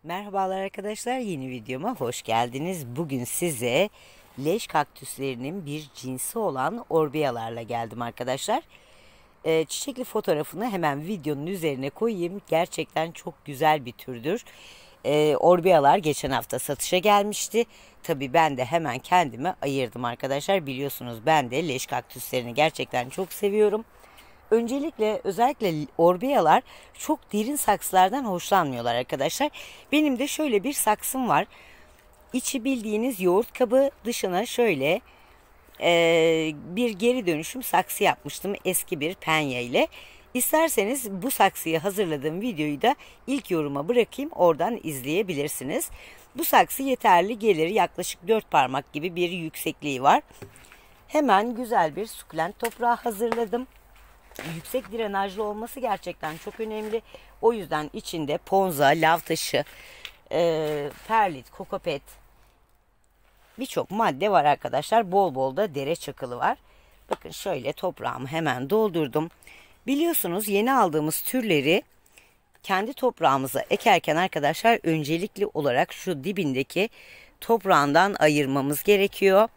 Merhabalar arkadaşlar, yeni videoma hoş geldiniz. Bugün size leş kaktüslerinin bir cinsi olan orbiyalarla geldim arkadaşlar. Çiçekli fotoğrafını hemen videonun üzerine koyayım. Gerçekten çok güzel bir türdür. Orbiyalar geçen hafta satışa gelmişti. Tabii ben de hemen kendime ayırdım arkadaşlar. Biliyorsunuz ben de leş kaktüslerini gerçekten çok seviyorum. Öncelikle özellikle orbiyalar çok derin saksılardan hoşlanmıyorlar arkadaşlar. Benim de şöyle bir saksım var. İçi bildiğiniz yoğurt kabı, dışına şöyle bir geri dönüşüm saksı yapmıştım eski bir penye ile. İsterseniz bu saksıyı hazırladığım videoyu da ilk yoruma bırakayım, oradan izleyebilirsiniz. Bu saksı yeterli gelir, yaklaşık 4 parmak gibi bir yüksekliği var. Hemen güzel bir sukulent toprağı hazırladım. Yüksek drenajlı olması gerçekten çok önemli. O yüzden içinde ponza, lav taşı, perlit, kokopet, birçok madde var arkadaşlar. Bol bol da dere çakılı var. Bakın şöyle toprağımı hemen doldurdum. Biliyorsunuz yeni aldığımız türleri kendi toprağımıza ekerken arkadaşlar öncelikli olarak şu dibindeki toprağından ayırmamız gerekiyor.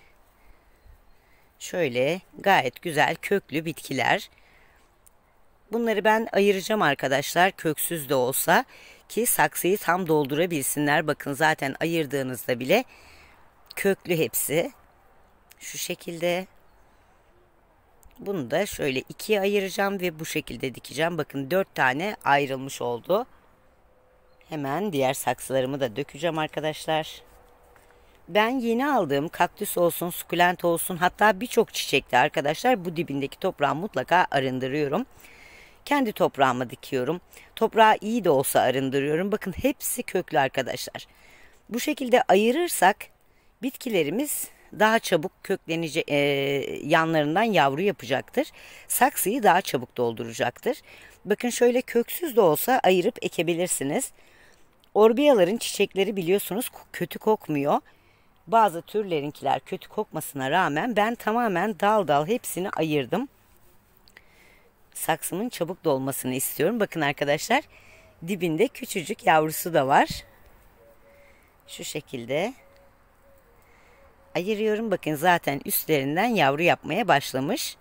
Şöyle gayet güzel köklü bitkiler. Bunları ben ayıracağım arkadaşlar, köksüz de olsa, ki saksıyı tam doldurabilsinler. Bakın zaten ayırdığınızda bile köklü hepsi. Şu şekilde. Bunu da şöyle ikiye ayıracağım ve bu şekilde dikeceğim. Bakın 4 tane ayrılmış oldu. Hemen diğer saksılarımı da dökeceğim arkadaşlar. Ben yeni aldığım kaktüs olsun, sukulent olsun, hatta birçok çiçekte arkadaşlar bu dibindeki toprağı mutlaka arındırıyorum. Kendi toprağıma dikiyorum. Toprağı iyi de olsa arındırıyorum. Bakın hepsi köklü arkadaşlar. Bu şekilde ayırırsak bitkilerimiz daha çabuk köklenecek, yanlarından yavru yapacaktır. Saksıyı daha çabuk dolduracaktır. Bakın şöyle köksüz de olsa ayırıp ekebilirsiniz. Orbiyaların çiçekleri biliyorsunuz kötü kokmuyor. Bazı türlerinkiler kötü kokmasına rağmen ben tamamen dal dal hepsini ayırdım. Saksımın çabuk dolmasını istiyorum. Bakın arkadaşlar, dibinde küçücük yavrusu da var. Şu şekilde ayırıyorum. Bakın zaten üstlerinden yavru yapmaya başlamış.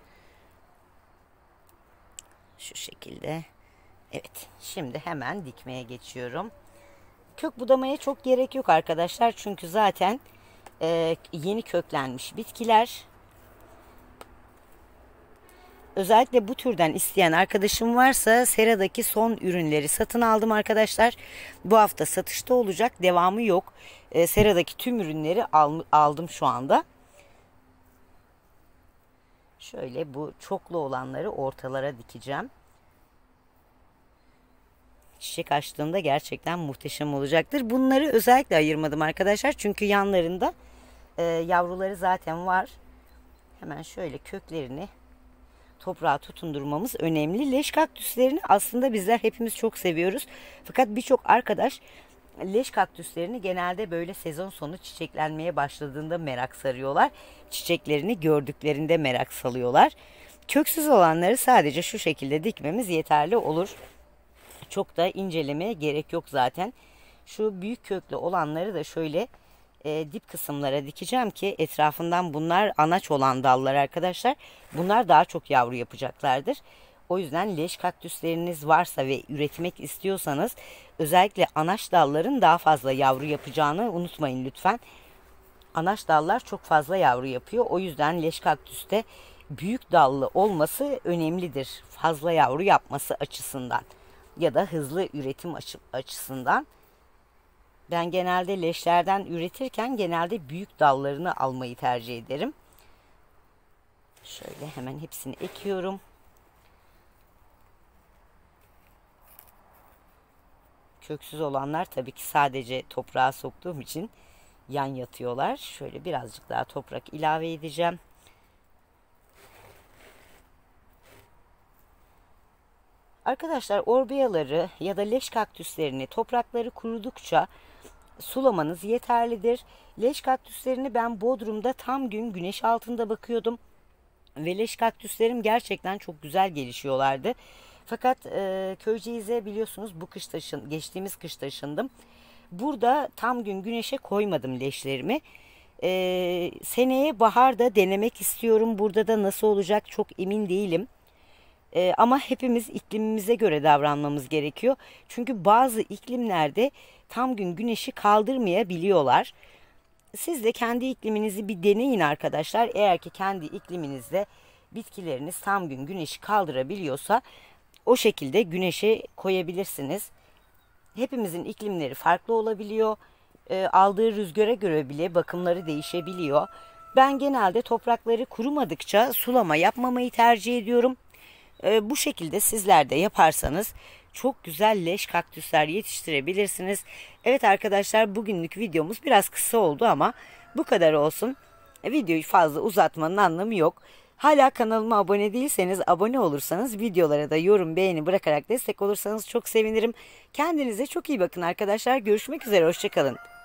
Şu şekilde. Evet, şimdi hemen dikmeye geçiyorum. Kök budamaya çok gerek yok arkadaşlar. Çünkü zaten yeni köklenmiş bitkiler. Özellikle bu türden isteyen arkadaşım varsa Sera'daki son ürünleri satın aldım arkadaşlar. Bu hafta satışta olacak, devamı yok. Sera'daki tüm ürünleri aldım şu anda. Şöyle bu çoklu olanları ortalara dikeceğim. Çiçek açtığında gerçekten muhteşem olacaktır. Bunları özellikle ayırmadım arkadaşlar. Çünkü yanlarında yavruları zaten var. Hemen şöyle köklerini toprağa tutundurmamız önemli. Leş kaktüslerini aslında bizler hepimiz çok seviyoruz. Fakat birçok arkadaş leş kaktüslerini genelde böyle sezon sonu çiçeklenmeye başladığında merak sarıyorlar. Çiçeklerini gördüklerinde merak salıyorlar. Köksüz olanları sadece şu şekilde dikmemiz yeterli olur. Çok da incelemeye gerek yok zaten. Şu büyük köklü olanları da şöyle dip kısımlara dikeceğim ki etrafından, bunlar anaç olan dallar arkadaşlar. Bunlar daha çok yavru yapacaklardır. O yüzden leş kaktüsleriniz varsa ve üretmek istiyorsanız özellikle anaç dalların daha fazla yavru yapacağını unutmayın lütfen. Anaç dallar çok fazla yavru yapıyor. O yüzden leş kaktüste büyük dallı olması önemlidir. Fazla yavru yapması açısından ya da hızlı üretim açısından. Ben genelde leşlerden üretirken genelde büyük dallarını almayı tercih ederim. Şöyle hemen hepsini ekiyorum. Köksüz olanlar tabii ki sadece toprağa soktuğum için yan yatıyorlar. Şöyle birazcık daha toprak ilave edeceğim. Arkadaşlar orbiyaları ya da leş kaktüslerini toprakları kurudukça sulamanız yeterlidir. Leş kaktüslerini ben Bodrum'da tam gün güneş altında bakıyordum. Ve leş kaktüslerim gerçekten çok güzel gelişiyorlardı. Fakat Köyceğiz'e biliyorsunuz geçtiğimiz kış taşındım. Burada tam gün güneşe koymadım leşlerimi. Seneye baharda denemek istiyorum. Burada da nasıl olacak çok emin değilim. Ama hepimiz iklimimize göre davranmamız gerekiyor. Çünkü bazı iklimlerde tam gün güneşi kaldırmayabiliyorlar. Siz de kendi ikliminizi bir deneyin arkadaşlar. Eğer ki kendi ikliminizde bitkileriniz tam gün güneşi kaldırabiliyorsa o şekilde güneşe koyabilirsiniz. Hepimizin iklimleri farklı olabiliyor. Aldığı rüzgara göre bile bakımları değişebiliyor. Ben genelde toprakları kurumadıkça sulama yapmamayı tercih ediyorum. Bu şekilde sizler de yaparsanız çok güzel leş kaktüsler yetiştirebilirsiniz. Evet arkadaşlar, bugünlük videomuz biraz kısa oldu ama bu kadar olsun. Videoyu fazla uzatmanın anlamı yok. Hala kanalıma abone değilseniz abone olursanız, videolara da yorum beğeni bırakarak destek olursanız çok sevinirim. Kendinize çok iyi bakın arkadaşlar. Görüşmek üzere, hoşça kalın.